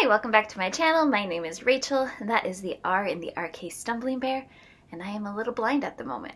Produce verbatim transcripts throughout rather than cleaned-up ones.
Hi, welcome back to my channel. My name is Rachel, and that is the R in the R K Stumbling Bear, and I am a little blind at the moment.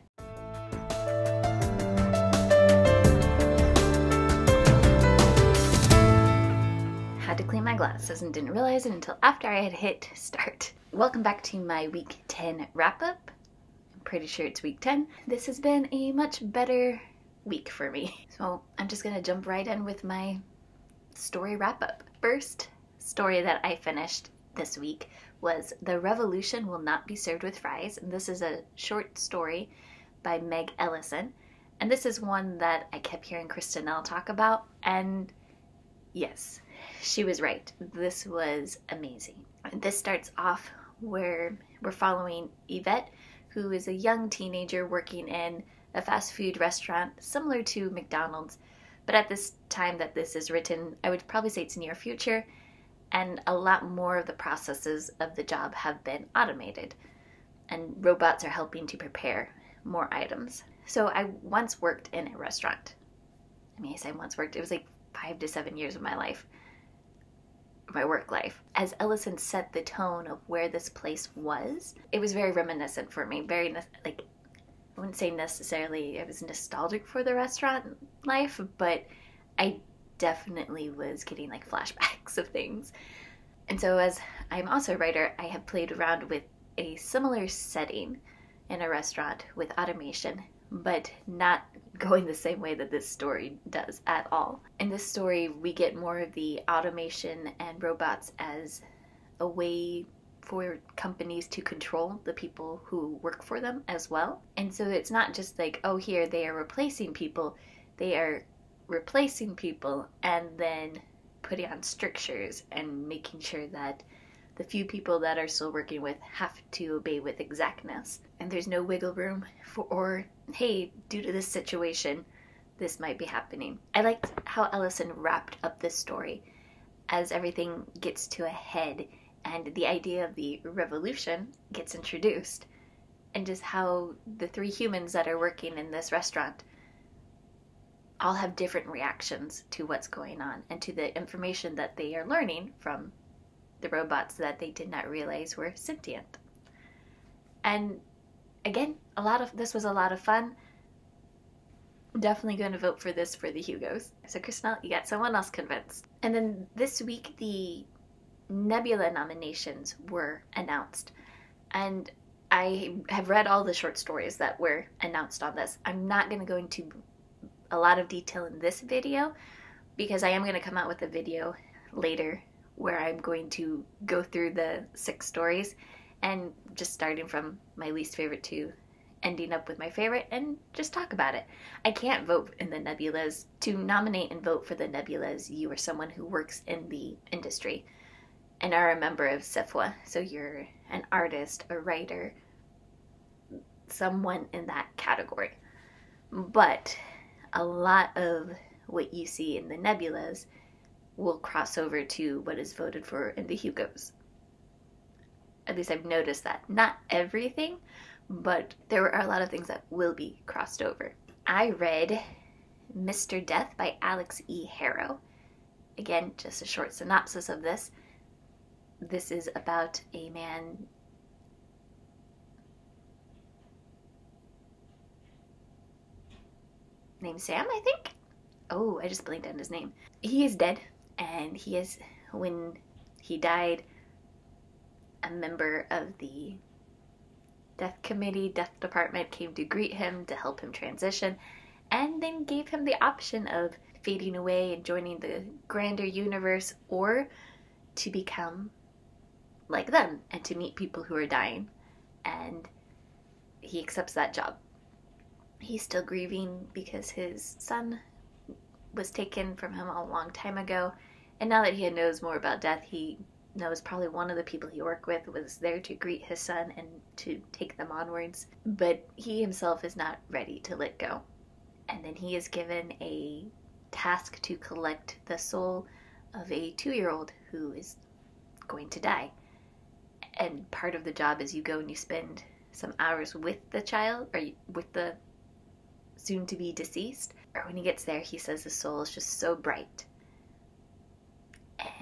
Had to clean my glasses and didn't realize it until after I had hit start. Welcome back to my week ten wrap up. I'm pretty sure it's week ten. This has been a much better week for me. So I'm just gonna jump right in with my story wrap up. First story that I finished this week was The Revolution Will Not Be Served with Fries, and this is a short story by Meg Ellison, and this is one that I kept hearing Kristinelle talk about, and yes, she was right. This was amazing. This starts off where we're following Yvette, who is a young teenager working in a fast food restaurant similar to McDonald's, but at this time that this is written, I would probably say it's near future, and a lot more of the processes of the job have been automated, and robots are helping to prepare more items. So I once worked in a restaurant. I mean, I say once worked, it was like five to seven years of my life, my work life. As Ellison set the tone of where this place was, it was very reminiscent for me, very, like, I wouldn't say necessarily I was nostalgic for the restaurant life, but I definitely was getting like flashbacks of things. And so as I'm also a writer, I have played around with a similar setting in a restaurant with automation, but not going the same way that this story does at all. In this story, we get more of the automation and robots as a way for companies to control the people who work for them as well. And so it's not just like, oh, here they are replacing people, they are replacing people and then putting on strictures and making sure that the few people that are still working with have to obey with exactness. And there's no wiggle room for, or, hey, due to this situation, this might be happening. I liked how Ellison wrapped up this story as everything gets to a head and the idea of the revolution gets introduced, and just how the three humans that are working in this restaurant all have different reactions to what's going on and to the information that they are learning from the robots that they did not realize were sentient. And again, a lot of this was a lot of fun. I'm definitely going to vote for this for the Hugos. So Kristinelle, you got someone else convinced. And then this week the Nebula nominations were announced, and I have read all the short stories that were announced on this. I'm not going to go into a lot of detail in this video because I am going to come out with a video later where I'm going to go through the six stories and just starting from my least favorite to ending up with my favorite and just talk about it. I can't vote in the Nebulas. To nominate and vote for the Nebulas, you are someone who works in the industry and are a member of S I F W A. So you're an artist, a writer, someone in that category. But a lot of what you see in the Nebulas will cross over to what is voted for in the Hugos. At least I've noticed that. Not everything, but there are a lot of things that will be crossed over. I read Mister Death by Alex E. Harrow. Again, just a short synopsis of this. This is about a man named Sam, I think? Oh, I just blanked on his name. He is dead, and he is, when he died, a member of the death committee, death department came to greet him to help him transition, and then gave him the option of fading away and joining the grander universe, or to become like them and to meet people who are dying. And he accepts that job. He's still grieving because his son was taken from him a long time ago, and now that he knows more about death, he knows probably one of the people he worked with was there to greet his son and to take them onwards, but he himself is not ready to let go. And then he is given a task to collect the soul of a two-year-old who is going to die. And part of the job is you go and you spend some hours with the child, or with the soon-to-be deceased. Or when he gets there, he says the soul is just so bright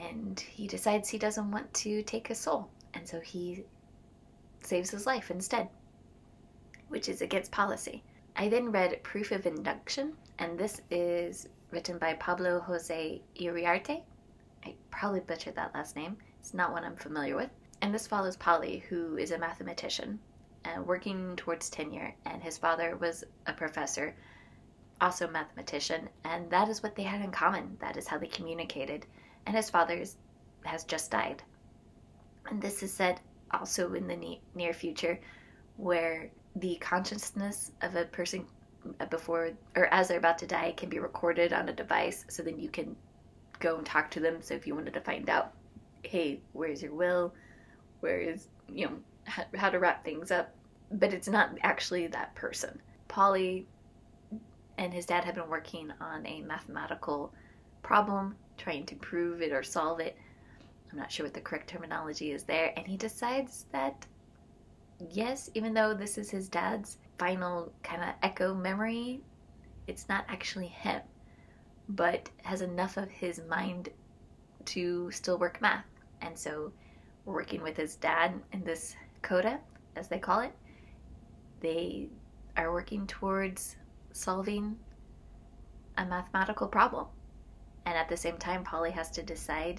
and he decides he doesn't want to take his soul, and so he saves his life instead, which is against policy. I then read Proof of Induction, and this is written by Pablo Jose Iriarte. I probably butchered that last name. It's not one I'm familiar with. And this follows Polly, who is a mathematician uh, working towards tenure, and his father was a professor, also a mathematician, and that is what they had in common. That is how they communicated. And his father is, has just died. And this is set also in the ne- near future, where the consciousness of a person before or as they're about to die can be recorded on a device, so then you can go and talk to them. So if you wanted to find out, hey, where's your will, where is, you know, how, how to wrap things up, but it's not actually that person. Polly and his dad have been working on a mathematical problem, trying to prove it or solve it. I'm not sure what the correct terminology is there, and he decides that yes, even though this is his dad's final kind of echo memory, it's not actually him, but has enough of his mind to still work math. And so we're working with his dad in this coda, as they call it. They are working towards solving a mathematical problem. And at the same time, Polly has to decide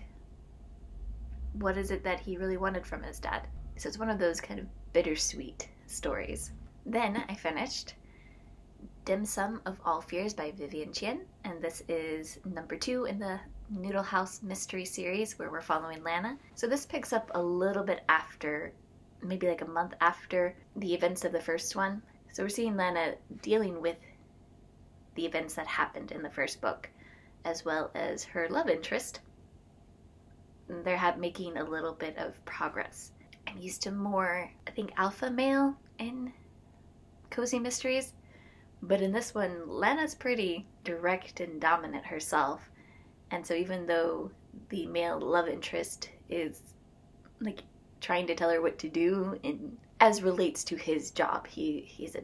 what is it that he really wanted from his dad. So it's one of those kind of bittersweet stories. Then I finished Dim Sum of All Fears by Vivian Chien, and this is number two in the Noodle House mystery series where we're following Lana. So this picks up a little bit after, maybe like a month after the events of the first one. So we're seeing Lana dealing with the events that happened in the first book, as well as her love interest. They're ha- making a little bit of progress. I'm used to more, I think, alpha male in cozy mysteries, but in this one, Lana's pretty direct and dominant herself, and so even though the male love interest is like trying to tell her what to do, and as relates to his job, he he's a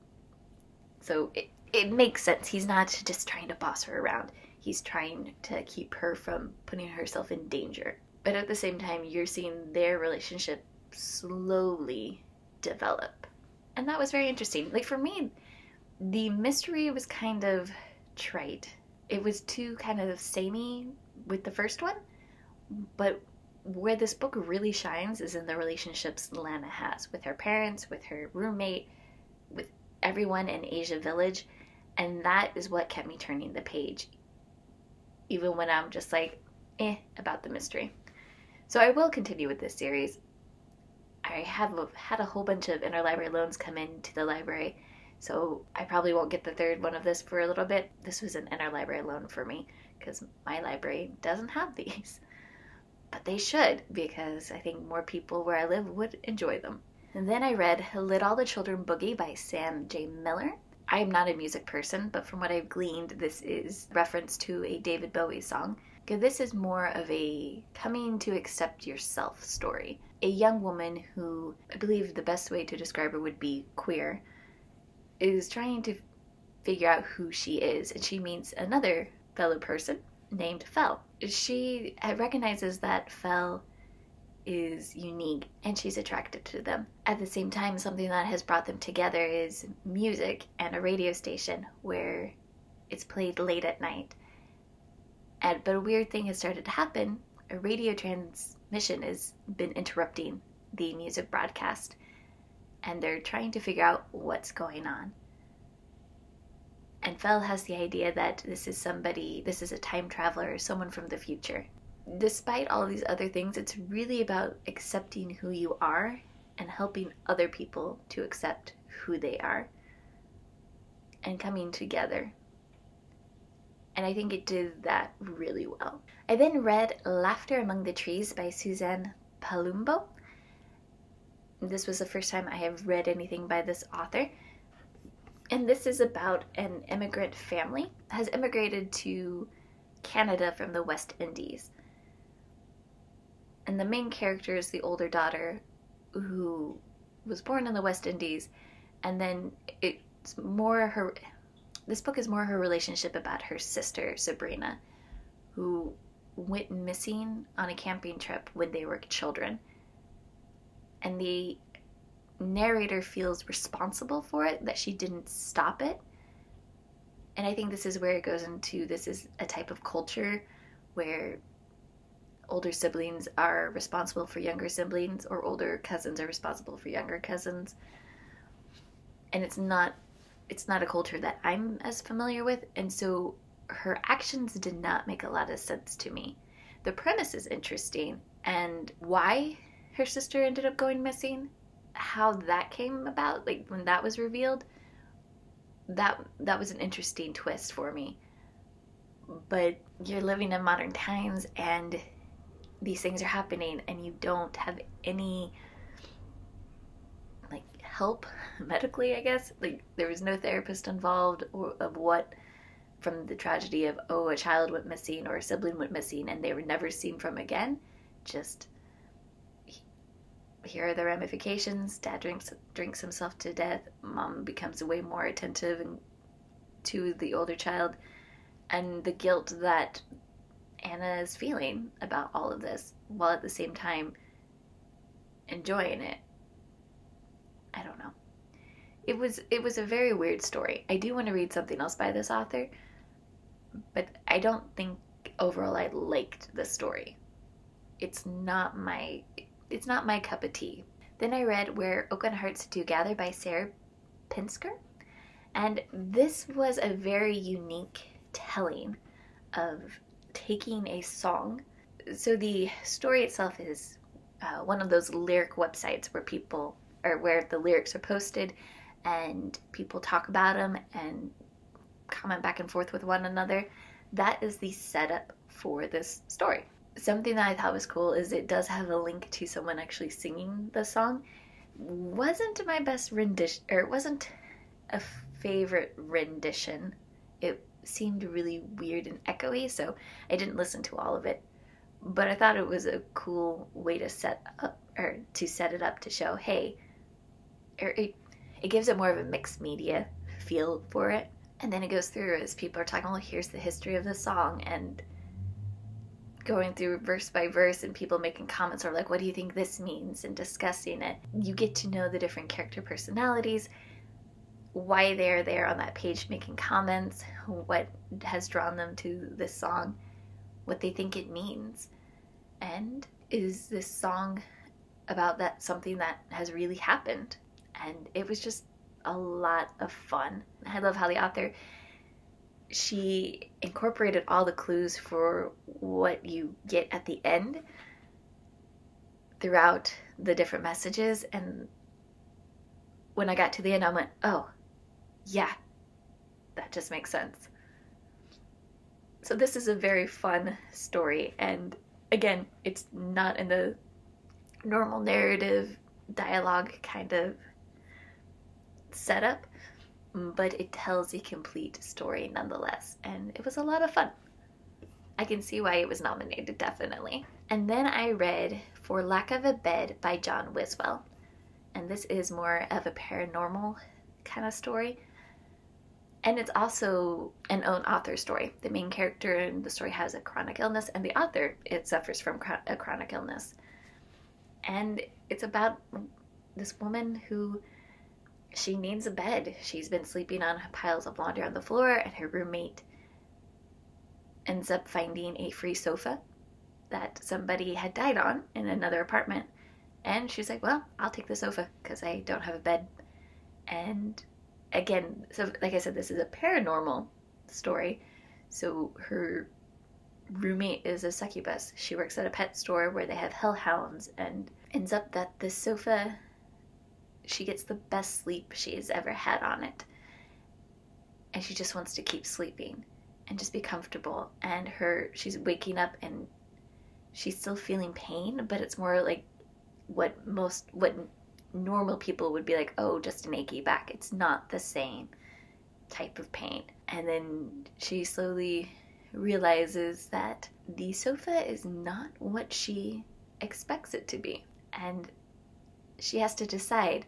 so it, it makes sense. He's not just trying to boss her around. He's trying to keep her from putting herself in danger. But at the same time, you're seeing their relationship slowly develop. And that was very interesting. Like, for me, the mystery was kind of trite. It was too kind of samey with the first one. But where this book really shines is in the relationships Lana has with her parents, with her roommate, with everyone in Asia Village. And that is what kept me turning the page, even when I'm just like, eh, about the mystery. So I will continue with this series. I have a, had a whole bunch of interlibrary loans come into the library, so I probably won't get the third one of this for a little bit. This was an interlibrary loan for me, because my library doesn't have these. But they should, because I think more people where I live would enjoy them. And then I read Let All the Children Boogie by Sam J. Miller. I am not a music person, but from what I've gleaned, this is reference to a David Bowie song. This is more of a coming to accept yourself story. A young woman who, I believe the best way to describe her would be queer, is trying to figure out who she is, and she meets another fellow person named Fel. She recognizes that Fel is unique, and she's attracted to them. At the same time, something that has brought them together is music and a radio station where it's played late at night. And, but a weird thing has started to happen. A radio transmission has been interrupting the music broadcast, and they're trying to figure out what's going on. And Fel has the idea that this is somebody, this is a time traveler, someone from the future. Despite all these other things, it's really about accepting who you are and helping other people to accept who they are and coming together. And I think it did that really well. I then read Laughter Among the Trees by Suzanne Palumbo. This was the first time I have read anything by this author. And this is about an immigrant family that has immigrated to Canada from the West Indies. And the main character is the older daughter who was born in the West Indies, and then it's more her... This book is more her relationship about her sister, Sabrina, who went missing on a camping trip when they were children. And the narrator feels responsible for it, that she didn't stop it. And I think this is where it goes into, this is a type of culture where older siblings are responsible for younger siblings, or older cousins are responsible for younger cousins. And it's not it's not a culture that I'm as familiar with, and so her actions did not make a lot of sense to me. The premise is interesting, and why her sister ended up going missing, how that came about, like when that was revealed, that that was an interesting twist for me. But you're living in modern times and these things are happening, and you don't have any like help medically, I guess. Like there was no therapist involved, or of what, from the tragedy of, oh, a child went missing or a sibling went missing and they were never seen from again. Just here are the ramifications. Dad drinks drinks himself to death. Mom becomes way more attentive and to the older child, and the guilt that Anna is feeling about all of this, while at the same time enjoying it. I don't know. It was it was a very weird story. I do want to read something else by this author, but I don't think overall I liked the story. It's not my it's not my cup of tea. Then I read Where Oaken Hearts Do Gather by Sarah Pinsker, and this was a very unique telling of taking a song. So the story itself is uh, one of those lyric websites where people, or where the lyrics are posted and people talk about them and comment back and forth with one another. That is the setup for this story. Something that I thought was cool is it does have a link to someone actually singing the song. Wasn't my best rendition, or it wasn't a favorite rendition. It seemed really weird and echoey, so I didn't listen to all of it. But I thought it was a cool way to set up, or to set it up to show, hey, or it, it gives it more of a mixed media feel for it. And then it goes through as people are talking, well, here's the history of the song, and going through verse by verse, and people making comments, or like, what do you think this means, and discussing it. You get to know the different character personalities, why they're there on that page making comments, what has drawn them to this song, what they think it means. And is this song about that something that has really happened? And it was just a lot of fun. I love how the author, she incorporated all the clues for what you get at the end throughout the different messages. And when I got to the end, I went, oh, yeah, that just makes sense. So this is a very fun story. And again, it's not in the normal narrative dialogue kind of setup, but it tells a complete story nonetheless, and it was a lot of fun. I can see why it was nominated, definitely. And then I read For Lack of a Bed by John Wiswell, and this is more of a paranormal kind of story, and it's also an own author story. The main character in the story has a chronic illness, and the author, it suffers from a chronic illness. And it's about this woman who, she needs a bed. She's been sleeping on piles of laundry on the floor, and her roommate ends up finding a free sofa that somebody had died on in another apartment. And she's like, well, I'll take the sofa because I don't have a bed. And again, so like I said, this is a paranormal story. So her roommate is a succubus. She works at a pet store where they have hellhounds, and ends up that this sofa, she gets the best sleep she's ever had on it. And she just wants to keep sleeping and just be comfortable. And her, she's waking up and she's still feeling pain, but it's more like what most, what normal people would be like, oh, just an achy back. It's not the same type of pain. And then she slowly realizes that the sofa is not what she expects it to be. And she has to decide,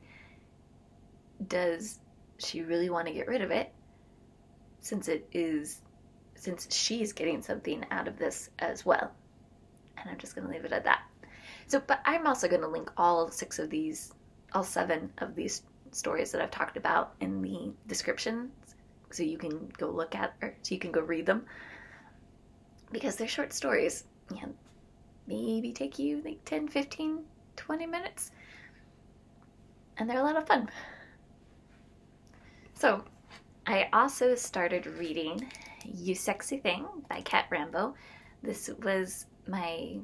does she really want to get rid of it, since it is since she's getting something out of this as well. And I'm just going to leave it at that. So, but I'm also going to link all six of these, all seven of these stories that I've talked about in the description, so you can go look at, or so you can go read them, because they're short stories. You know, maybe take you like ten, fifteen, twenty minutes, and they're a lot of fun. So, I also started reading You Sexy Thing by Kat Rambo. This was my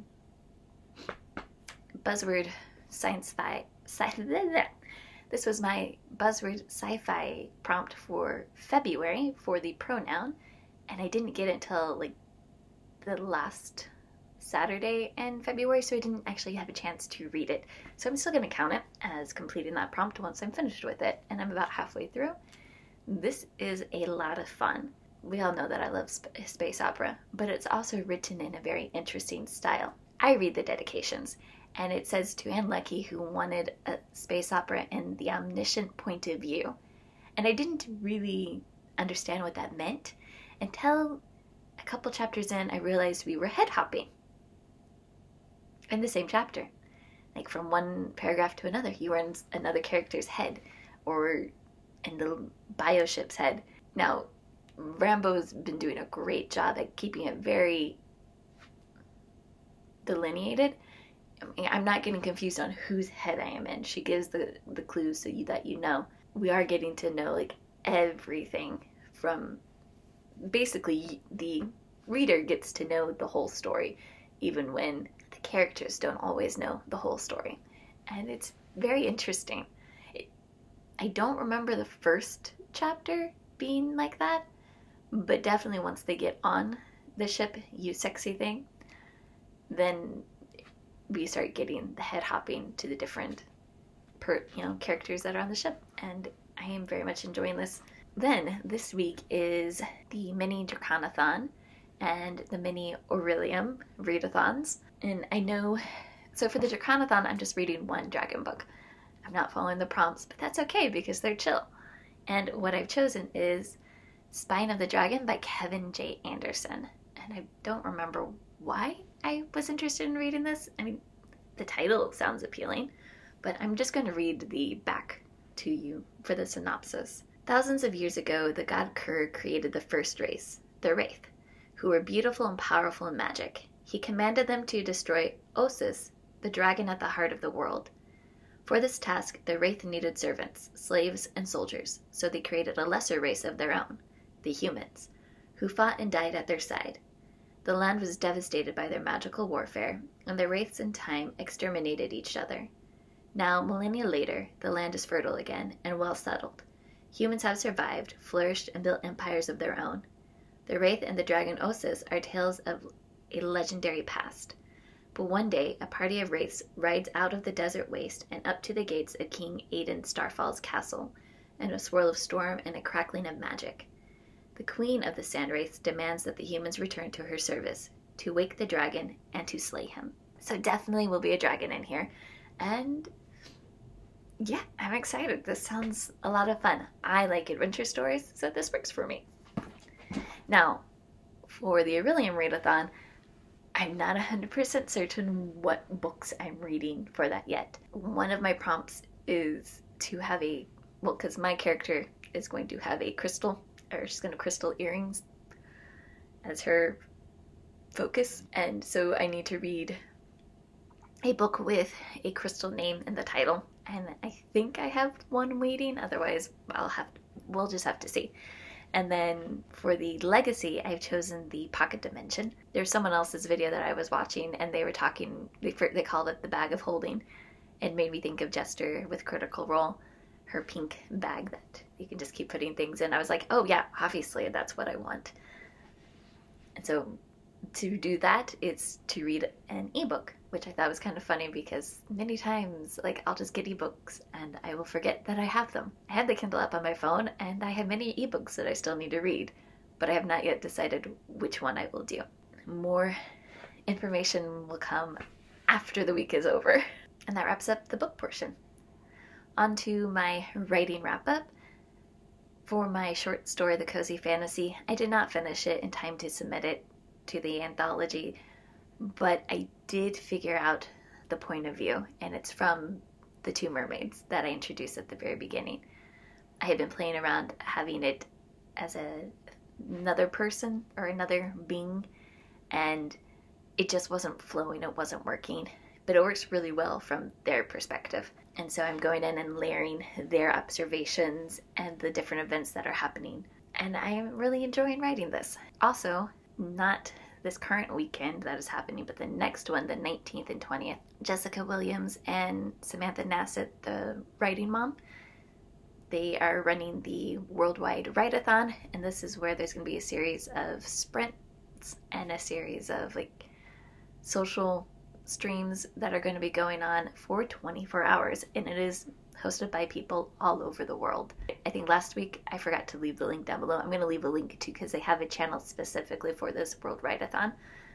buzzword science fi sci this was my buzzword sci-fi prompt for February for the pronoun, and I didn't get it until like the last Saturday in February, so I didn't actually have a chance to read it. So I'm still going to count it as completing that prompt once I'm finished with it, and I'm about halfway through. This is a lot of fun. We all know that I love sp space opera, but it's also written in a very interesting style. I read the dedications, and it says to Anne Leckie, who wanted a space opera in the omniscient point of view. And I didn't really understand what that meant until a couple chapters in, I realized we were head hopping in the same chapter. Like from one paragraph to another, you were in another character's head, or in the bioship's head. Now, Rambo's been doing a great job at keeping it very delineated. I mean, I'm not getting confused on whose head I am in. She gives the, the clues so you, that you know. We are getting to know like everything from, basically the reader gets to know the whole story, even when the characters don't always know the whole story. And it's very interesting. It, I don't remember the first chapter being like that, but definitely once they get on the ship, You Sexy Thing, then we start getting the head hopping to the different per, you know, characters that are on the ship, and I am very much enjoying this. Then this week is the mini Draconithon and the mini Aurelium readathons, and I know, so for the Draconithon I'm just reading one dragon book. I'm not following the prompts, but that's okay because they're chill. And what I've chosen is Spine of the Dragon by Kevin J. Anderson, and I don't remember why I was interested in reading this. I mean, the title sounds appealing, but I'm just going to read the back to you for the synopsis. Thousands of years ago, the god Kur created the first race, the Wraith, who were beautiful and powerful in magic. He commanded them to destroy Osis, the dragon at the heart of the world. For this task, the Wraith needed servants, slaves, and soldiers, so they created a lesser race of their own, the humans, who fought and died at their side. The land was devastated by their magical warfare, and the wraiths in time exterminated each other. Now, millennia later, the land is fertile again and well settled. Humans have survived, flourished, and built empires of their own. The wraith and the dragon Osis are tales of a legendary past. But one day, a party of wraiths rides out of the desert waste and up to the gates of King Aiden Starfall's castle, in a swirl of storm and a crackling of magic. The queen of the sand wraiths demands that the humans return to her service, to wake the dragon and to slay him. So definitely will be a dragon in here. And yeah, I'm excited. This sounds a lot of fun. I like adventure stories, so this works for me. Now, for the Aurelium readathon, I'm not one hundred percent certain what books I'm reading for that yet. One of my prompts is to have a, well, because my character is going to have a crystal, or she's going to crystal earrings as her focus, and so I need to read a book with a crystal name in the title, and I think I have one waiting. Otherwise I'll have we'll just have to see. And then for the legacy, I've chosen the Pocket Dimension. There's someone else's video that I was watching, and they were talking, they, they called it the bag of holding. It made me think of Jester with Critical Role, her pink bag that you can just keep putting things in. I was like, oh yeah, obviously that's what I want. And so to do that, it's to read an ebook, which I thought was kind of funny because many times, like, I'll just get ebooks and I will forget that I have them. I have the Kindle app on my phone, and I have many ebooks that I still need to read, but I have not yet decided which one I will do. More information will come after the week is over. And that wraps up the book portion. On to my writing wrap-up. for my short story, The Cozy Fantasy. I did not finish it in time to submit it to the anthology, but I did figure out the point of view, and it's from the two mermaids that I introduced at the very beginning. I had been playing around having it as a, another person or another being, and it just wasn't flowing, it wasn't working, but it works really well from their perspective. And so I'm going in and layering their observations and the different events that are happening. And I am really enjoying writing this. Also, not this current weekend that is happening, but the next one, the nineteenth and twentieth. Jessica Williams and Samantha Nassett, the writing mom, they are running the worldwide write-a-thon, and this is where there's going to be a series of sprints and a series of like social streams that are going to be going on for twenty-four hours, and it is hosted by people all over the world. I think last week I forgot to leave the link down below. I'm going to leave a link too because they have a channel specifically for this World Write-a-thon,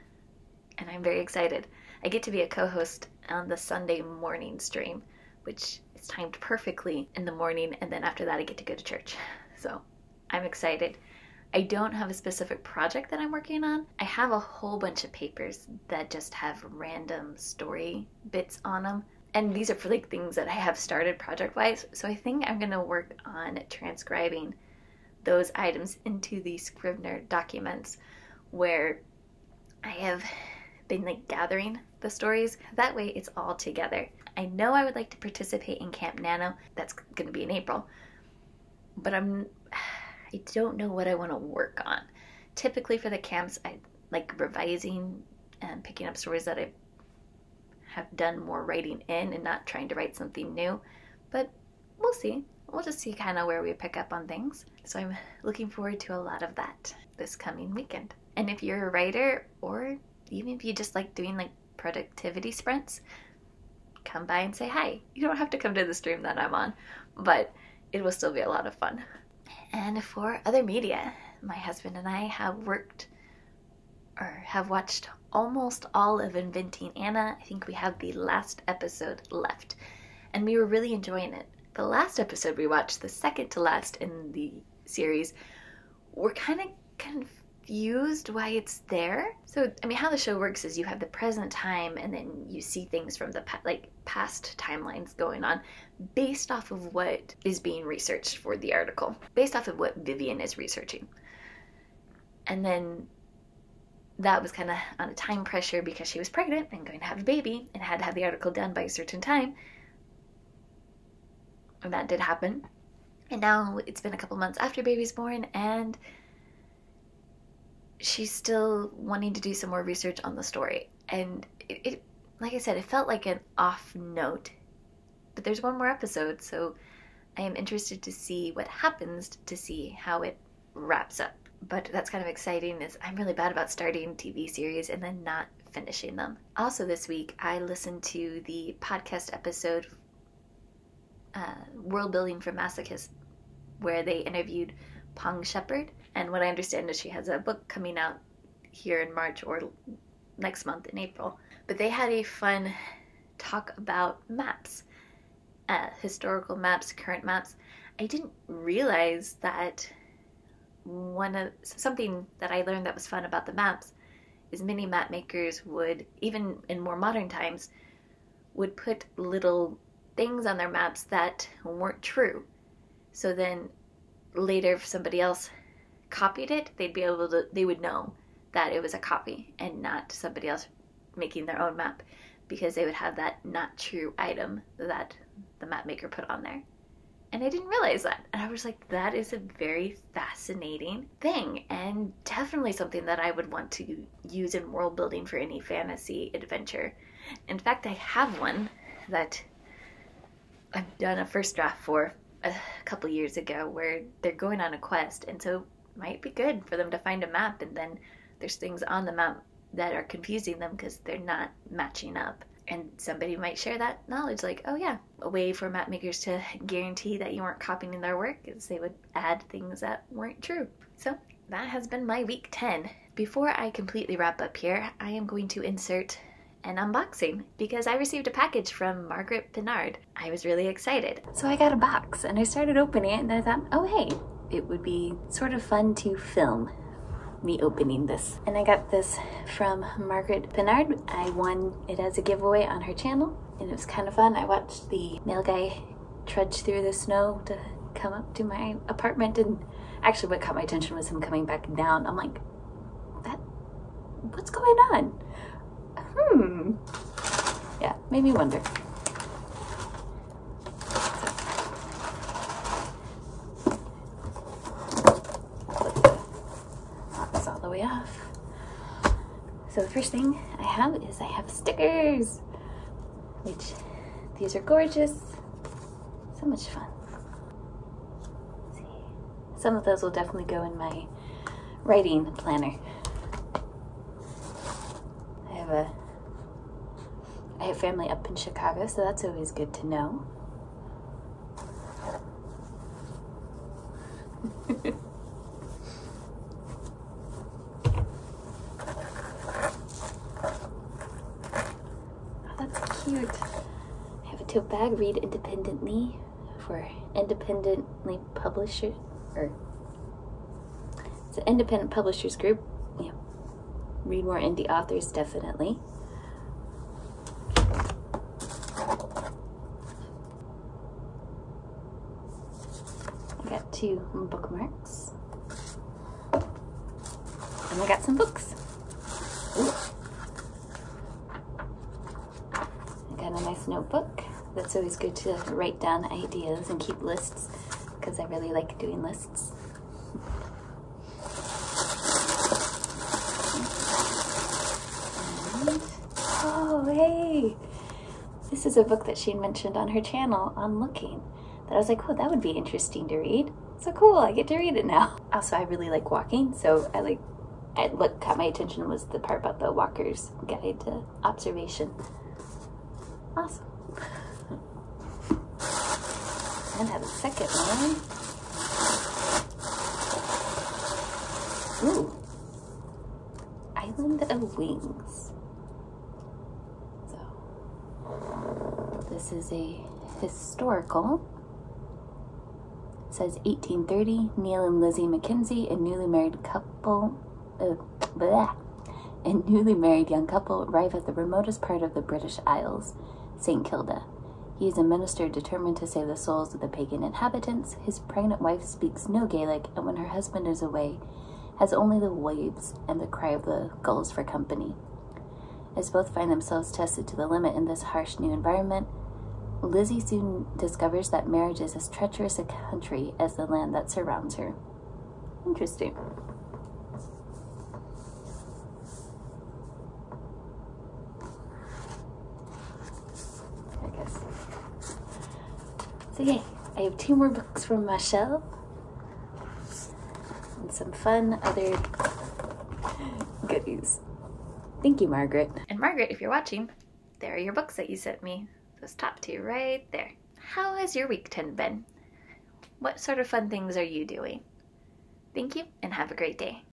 and I'm very excited. I get to be a co-host on the Sunday morning stream, which is timed perfectly in the morning, and then after that I get to go to church. So I'm excited. I don't have a specific project that I'm working on. I have a whole bunch of papers that just have random story bits on them. And these are for like things that I have started project-wise. So I think I'm gonna work on transcribing those items into the Scrivener documents where I have been like gathering the stories. That way it's all together. I know I would like to participate in Camp Nano. That's gonna be in April. But I'm... I don't know what I want to work on. Typically for the camps, I like revising and picking up stories that I have done more writing in and not trying to write something new. But we'll see. We'll just see kind of where we pick up on things. So I'm looking forward to a lot of that this coming weekend. And if you're a writer, or even if you just like doing like productivity sprints, come by and say hi. You don't have to come to the stream that I'm on, but it will still be a lot of fun. And for other media, my husband and I have worked or have watched almost all of Inventing Anna. I think we have the last episode left, and we were really enjoying it. The last episode we watched, the second to last in the series, we're kind of confused why it's there. So, I mean, how the show works is you have the present time, and then you see things from the pa- like past timelines going on based off of what is being researched for the article, based off of what Vivian is researching. And then that was kind of on a time pressure because she was pregnant and going to have a baby and had to have the article done by a certain time. And that did happen. And now it's been a couple months after baby's born, and she's still wanting to do some more research on the story. And it, it like I said, it felt like an off note. But there's one more episode, so I am interested to see what happens, to see how it wraps up. But that's kind of exciting, is I'm really bad about starting T V series and then not finishing them. Also this week, I listened to the podcast episode, uh, World Building for Masochists, where they interviewed Pong Shepherd. And what I understand is she has a book coming out here in March or next month in April. But they had a fun talk about maps, uh, historical maps, current maps. I didn't realize that one of something that I learned that was fun about the maps is many map makers would, even in more modern times, would put little things on their maps that weren't true. So then later if somebody else copied it, they'd be able to, they would know that it was a copy and not somebody else making their own map, because they would have that not true item that the map maker put on there. And I didn't realize that. And I was like, that is a very fascinating thing, and definitely something that I would want to use in world building for any fantasy adventure. In fact, I have one that I've done a first draft for a couple years ago where they're going on a quest, and so it might be good for them to find a map, and then there's things on the map that are confusing them because they're not matching up. And somebody might share that knowledge, like, oh yeah, a way for map makers to guarantee that you weren't copying their work is they would add things that weren't true. So that has been my week ten. Before I completely wrap up here, I am going to insert an unboxing because I received a package from Margaret Pinard. I was really excited. So I got a box and I started opening it, and I thought, oh hey, it would be sort of fun to film me opening this. And I got this from Margaret Pinard. I won it as a giveaway on her channel, and it was kind of fun. I watched the mail guy trudge through the snow to come up to my apartment, and actually what caught my attention was him coming back down. I'm like, that, what's going on? Hmm. Yeah, made me wonder. All the way off. So the first thing I have is I have stickers, which these are gorgeous. So much fun. Let's see. Some of those will definitely go in my writing planner. I have a I have family up in Chicago, so that's always good to know. Cute. I have a tote bag, read independently, for independently publisher, or it's an independent publishers group. Yeah, read more indie authors, definitely. I got two bookmarks, and I got some books. Ooh. A nice notebook. That's always good to write down ideas and keep lists, because I really like doing lists. And, oh, hey! This is a book that she mentioned on her channel on Looking, that I was like, oh, that would be interesting to read. So cool, I get to read it now. Also, I really like walking, so I like, I look, caught my attention was the part about the Walker's Guide to Observation. Awesome. And I have a second one. Ooh. Island of Wings. So, this is a historical. It says eighteen thirty, Neil and Lizzie McKenzie, a newly married couple, uh, blah, a newly married young couple arrive at the remotest part of the British Isles, Saint Kilda. He is a minister determined to save the souls of the pagan inhabitants. His pregnant wife speaks no Gaelic, and when her husband is away, has only the waves and the cry of the gulls for company. As both find themselves tested to the limit in this harsh new environment, Lizzie soon discovers that marriage is as treacherous a country as the land that surrounds her. Interesting. So yay, I have two more books from my shelf and some fun other goodies. Thank you, Margaret. And Margaret, if you're watching, there are your books that you sent me. Those top two right there. How has your week ten been? What sort of fun things are you doing? Thank you, and have a great day.